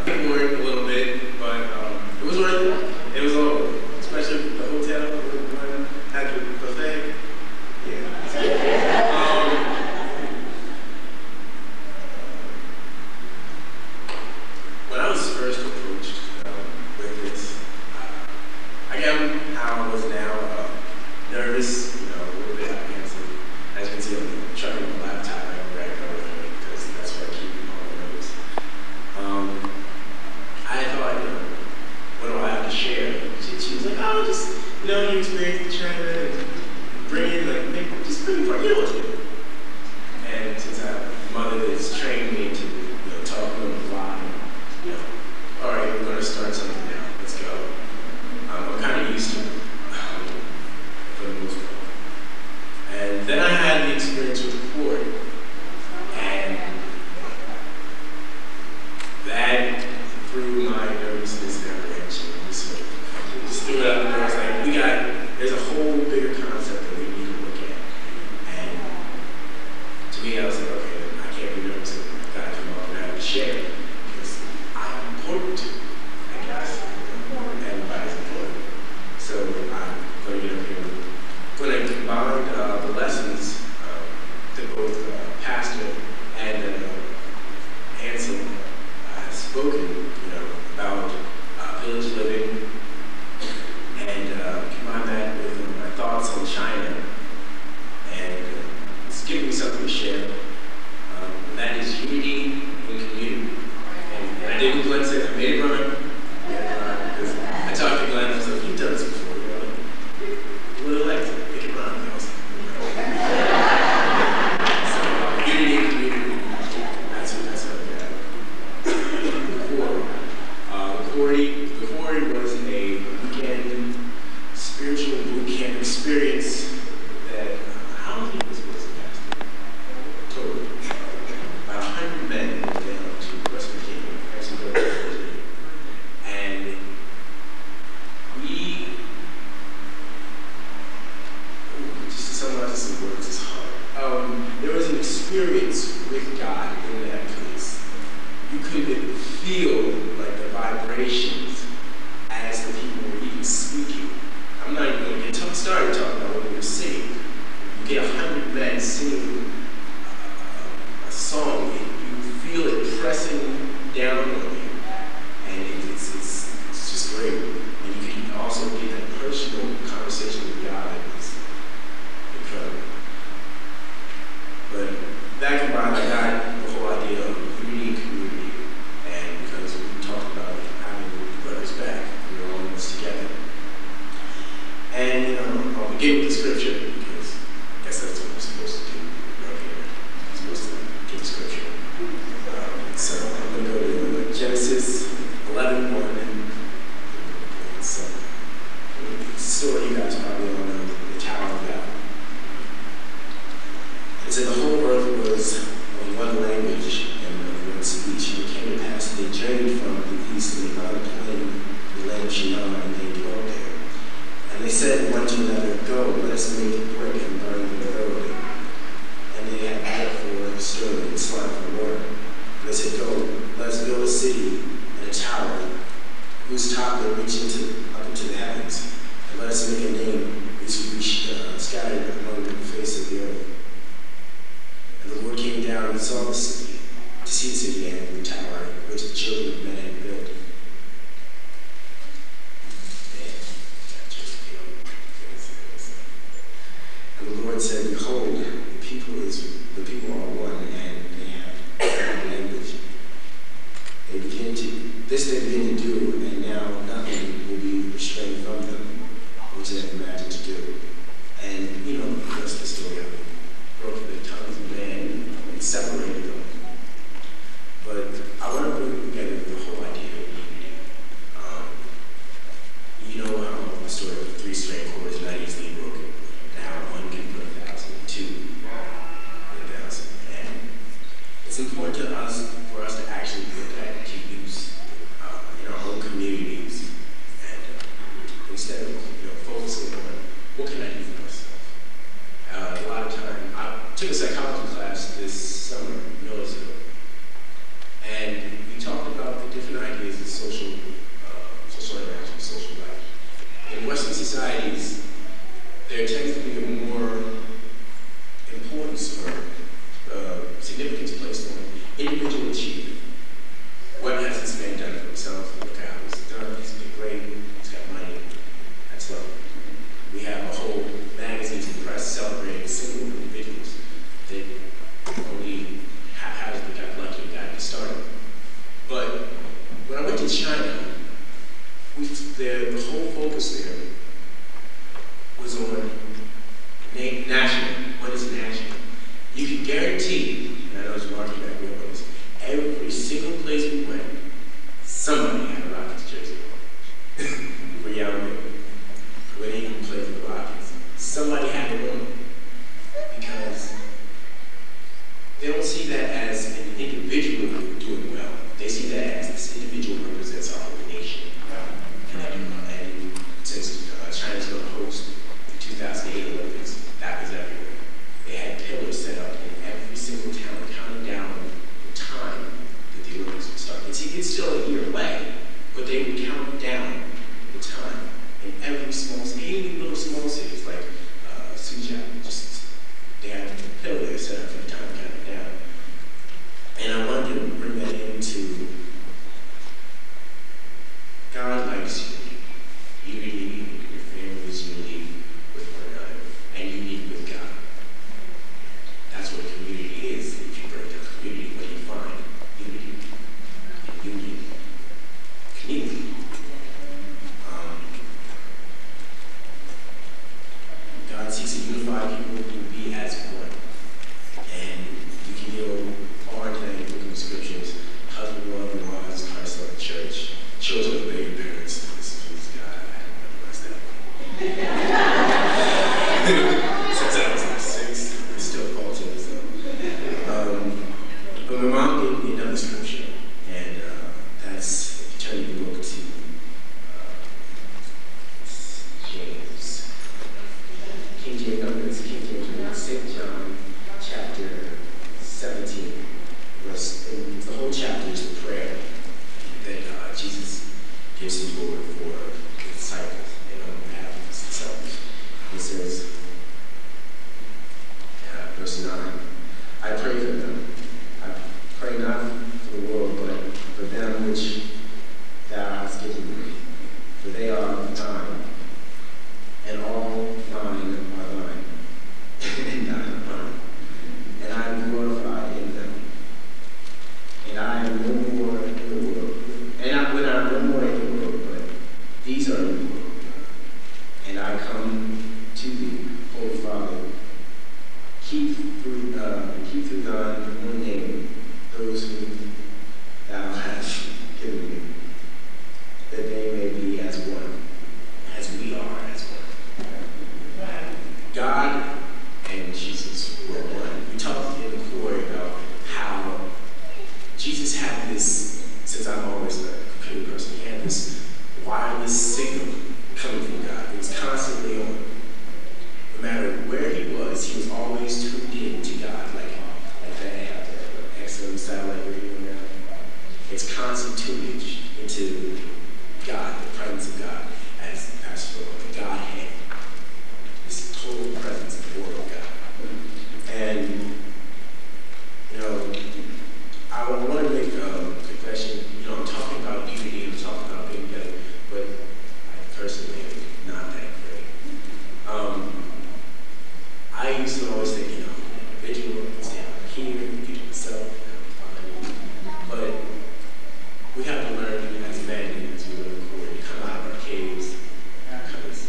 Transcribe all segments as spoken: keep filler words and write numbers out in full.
Worried a little bit, but um, it was worth it. It was all worth it. Especially the hotel, one had the buffet. Yeah. um, when I was first approached um, with this, uh, I got how I was now uh, nervous, you know, a little bit apprehensive. As you can see, I'm chucking my laptop right right over me because that's where I keep all the notes. Um, I thought, you know, what do I have to share? She, she was like, oh, just, you know, you experience the China and bring in, like, make, just bring it for, you know what to do. And since I have a mother that's trained me to, you know, talk on the fly, you know, all right, we're going to start something now. Let's go. Um, I'm kind of used to it, um, for the most part. And then I had the experience with the court. And that threw my nervousness and apprehension. Just, just threw it out there. I was like, we got, there's a whole bigger concept that we need to look at. And to me, I was like, okay, I can't be nervous. I've got to come up and have to share it because I'm important to, I guess. Everybody's important. So I'm going to get up here. When I combined uh, the lessons uh, that both uh, Pastor and uh, Anson uh, spoken, you know, about uh, village living, and uh, combine that with uh, my thoughts on China, and uh, it's giving me something to share. Um, and that is unity in community. And, and I did what Glenn said, I made it run. Because uh, I talked to Glenn, I was like, you've done this before, you know? What do you like to make it run? I was like, so, uh, unity in community. That's what that's what I got. Uh, the Corey, the Corey was a weekend spiritual boot camp experience that, uh, how many people was it, Pastor? Total. About a hundred men went down to West Virginia, actually go to West Virginia. And we, ooh, just to summarize in some words, it's hard. Um, there was an experience with God in that place. You could feel like the vibrations as the people were even speaking. I'm not even going to get t- started talking about what they were singing. You get a hundred men singing uh, a song, and you feel it pressing down on you, and it, it's, it's it's just great. And you can also get that personal conversation with God. It's incredible. But that combined, I got the whole idea of unity and community. And because we talked about having brothers back, we were all in this together. And you know, I'll begin with the scripture because I guess that's what we're supposed to do right here. We're supposed to give the scripture. Um, so I'm going to go to Genesis eleven one. So, it's a story you guys probably all know, the Tower of Babel. It said the whole earth was of one language and of one speech. And it came to pass that they journeyed from the east and they found a plain, the land of Shinar, and they dwelt there. And they said one to another, go, let us make a brick and burn them thoroughly. And they had added for a stone and slime for water. And they said, go, let us build a city and a tower, whose top may reach into, up into the heavens. And let us make a name which will be uh, scattered among the face of the earth. And the Lord came down and saw the city, to see the city and the tower which the children of men had built. And the Lord said, behold, the people is the people are one, and they have one language. They begin to this they begin to do, and now nothing will be restrained from them, which they have imagined to do. And you know the rest of the story of it. Broke the tongues of men and separated them. But I want to bring together the whole idea of unity. Um, you know how the story of the three string chord is not easily broken. How one can put a thousand, two, a thousand. And it's important to us, for us to actually put that to use uh, in our own communities. And uh, instead of you know, focusing on what can I do for myself. Uh, a lot of time, I took a psychology class this summer, military in China, we, the, the whole focus there was on na national. What is national? You can guarantee, and I know it's marking back with this, every single place we went, somebody had a Rockets jersey on. For young when they even played for the Rockets. Somebody had it on. Because they don't see that as an individual doing well. They see that as this individual represents our whole nation. And, uh, and since uh, China's going to host the two thousand eight Olympics, that was everywhere. They had pillars set up in every single town, counting down the time that the Olympics would start. It's, it's still a year away, but they would count down the time in every small city, even little small cities like uh, Suzhou. Just they had a pillar there set up for the time counting down. And I wanted to bring that into God likes you. Unity with your families, unity with one another, and unity with God. That's what a community is. If you break down community, what do you find? Unity. And union. Community. Um, God seeks to unify people to be as one. And you can deal hard today with the scriptures. Husband, love, and wives, Christ love the church. Children obey your parents. This please God. I haven't memorized that one. Since I was like six, I still fall to this though. Um, but my mom gave me another scripture, and uh, that's, if you turn your book to uh, James. King James, no, it's King James, Saint John, chapter seventeen. Verse, and the whole chapter is the prayer that uh, Jesus gives his word for the disciples and on behalf of his disciples. He says, uh, verse nine, I pray for them. I pray not for the world, but for them which thou hast given me. For they are thine, and all mine are thine, and thine are mine. And I am glorified in them. And I am no more in the world. And I, when I am no more in the world, but these are in the world. And I come to thee, Holy Father, keep through, uh, keep through thine own name those whom thou hast given me, that they may be as one, as we are as one. God and Jesus were one. We talked in the quarter about how Jesus had this, since I'm always a computer person, he had this wireless signal coming from God. It was constantly on. No matter where he was, he was always tuned in to God, like, like that app, that X M satellite radio now. It's constant tunage into God, the presence of God, as Pastor spoke, the Godhead. This total presence of the Word of God. And, you know, I want to make a confession. You know, I'm talking about unity, I'm talking about being together, but I personally am not that great. Um, I used to always think, you know, individual, stand up here, do myself, fine. But we have to learn as men, as we live in court, to come out of our caves, because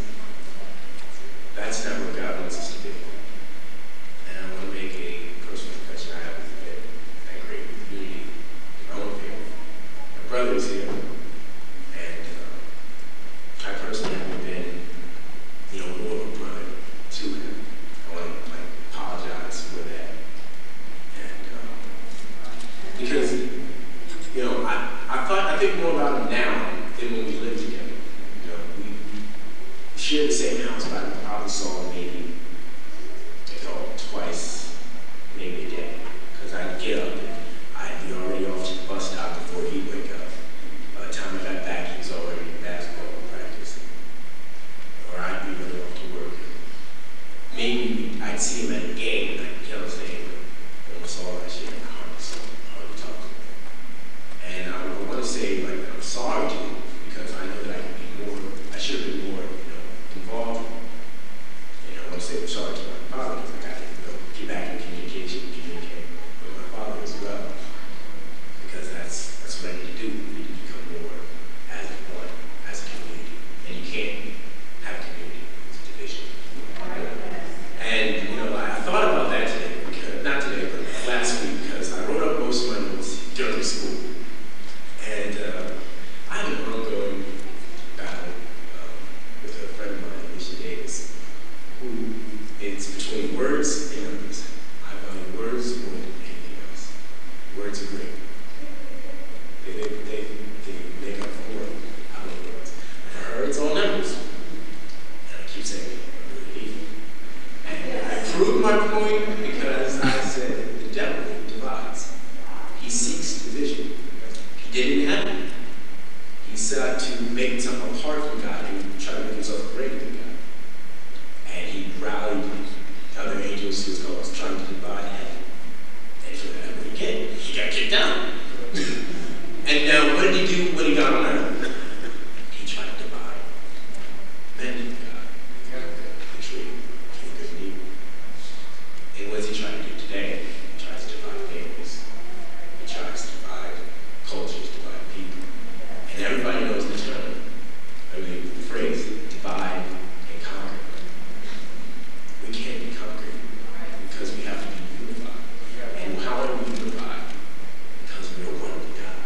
that's not what God wants us to do. And I want to make a personal confession. I haven't been that great with unity in my own family. My brother is here, and uh, I personally haven't been, you know, more of a brother to him. I want to like apologize for that, and uh, because you know, I I thought I think more about him now than when we lived together. You know, we, we shared the same house, but I probably saw him maybe, you know, twice, maybe a day, because I'd get up and I'd be already off to the bus stop before he'd wake up. By the time I got back, he was already in basketball practice, or I'd be running off to work. Maybe I'd see him at a game and I'd yell his name. I almost saw that shit. I hardly saw him, hardly talked to him. And I, I want to say, like, I'm sorry to him because I know that I could be more, I should have been more, you know, involved. And I want to say I'm sorry to my father because I got to, you know, get back in communication and communicate with my father as didn't happen. He set out to make himself apart from God and try to make himself greater than God. And he rallied other angels to his cause, trying to divide heaven. And for that, what he did, he got kicked out. And now, what did he do when he got on earth? He tried to divide men and God, the tree, between good and evil. And what does he try to do today? He tries to divide families. He tries to divide cultures, divide people. And everybody knows the term, I mean, the phrase, divide and conquer. We can't be conquered because we have to be unified. And how are we unified? Because we are one with God.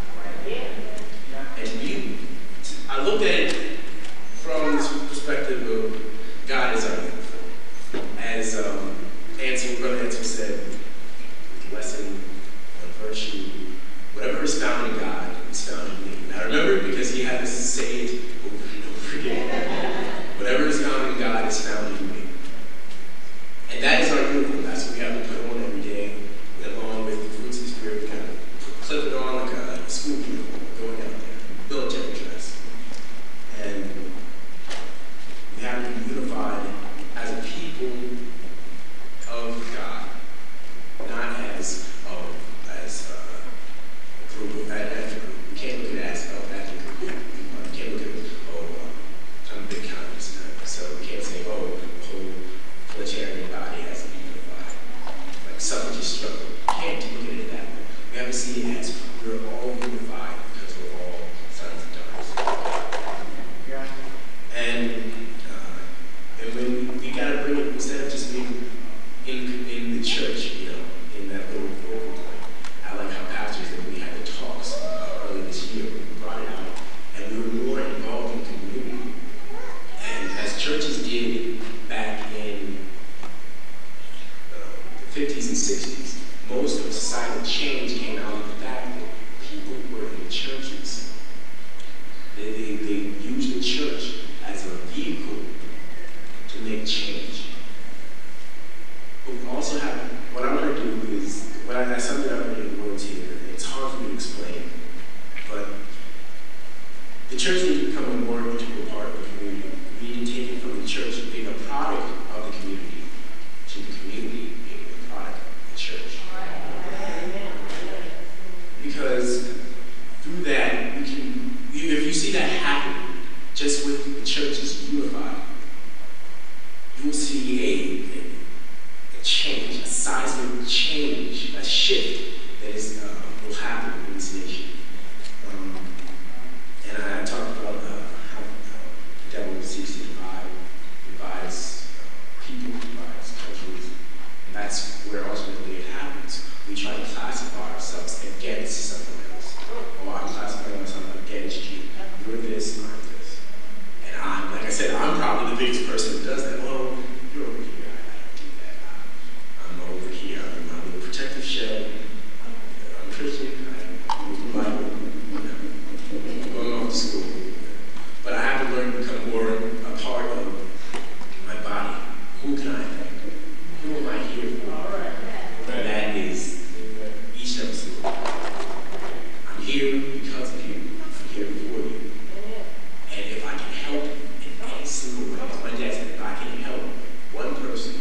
And to be, I looked at it from this perspective of God as our uniform. As um, Ansel, Brother Ansel said, lesson on virtue, whatever is found in God is found in me. And I remember because he had to say it over and over again. Whatever is found in God is found in me. And that is our uniform. That's what we have to put on every day. And along with the fruits of the Spirit, we kind of clip it on like a school uniform, going out there, military dress. And we have to be unified as a people of God, not as oh, as uh, a group, an ethnic group. We can't look at it as oh, ethnic group. We can't look at it, oh, uh, I'm a big communist, so we can't say, oh, the whole military body has to be unified. Like suffragist struggle. We can't look at it that way. We have to see it as we're all unified because we're all sons and daughters. Yeah. And uh, and when we gotta bring it instead of just being in in the church, you know, in that little focal point. I like how pastors that we had the talks uh, earlier this year. We brought it out, and we were more involved in the community. And as churches did back in uh, the fifties and sixties, most of the societal change came out of the fact that people were in churches. They, they, they used the church as a vehicle to make change. But we also have, what I'm going to do is, what I, that's something I've written in words here. It's hard for me to explain, but the church needs to become a more integral part of the community. We need to take it from the church being a product of the community to the community being a product of the church. Because through that, we can, you, if you see that happen just with the churches unified, you will see a, a A change, a seismic change, a shift that is uh, will happen in this nation. Um, and I, I talked about uh, how uh, the devil seeks to divide, divides uh, people, divides countries, and that's where ultimately it happens. We try to classify ourselves against someone else. Oh, I'm classifying myself against you. You're this, I'm this. And I'm, like I said, I'm probably the biggest person who does that. Well, you're over here. Over here, I'm a little protective shell. I'm Christian. I move the Bible. I'm going off to school. But I have to learn to become more a part of my body. Who can I thank? Who am I here for? And that is each and every single one. I'm here because of you. I'm here for you. And if I can help in any single way, as my dad said, if I can help one person,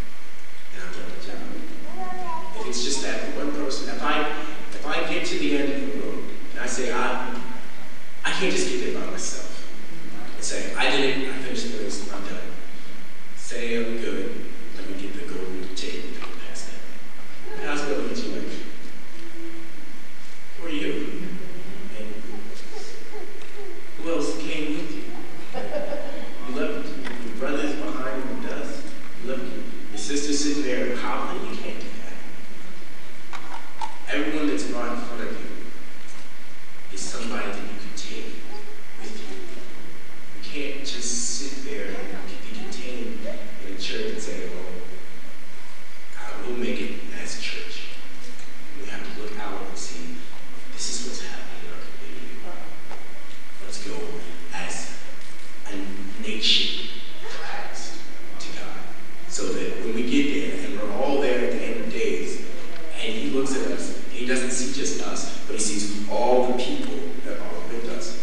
if it's just that one person, if I if I get to the end of the road and I say I I can't just get there by myself and say I did it, I finished the race, I'm done. Say I'm good, let me get the golden ticket and go past that. And I was going to look at you like, who are you? And who else came with you? You left your brothers behind in the dust. You left your sister sitting there hobbling. You can't do that. Everyone that's right in front of you is somebody that you can take with you. You can't just sit there and be contained in a church and say, oh, I will make it as a church. We have to look out and see, this is what's happening in our community. Let's go as a nation to God. So that when we get there and we're all there at the end of days, and he looks at us and He doesn't see just us, but he sees all the people that are with us.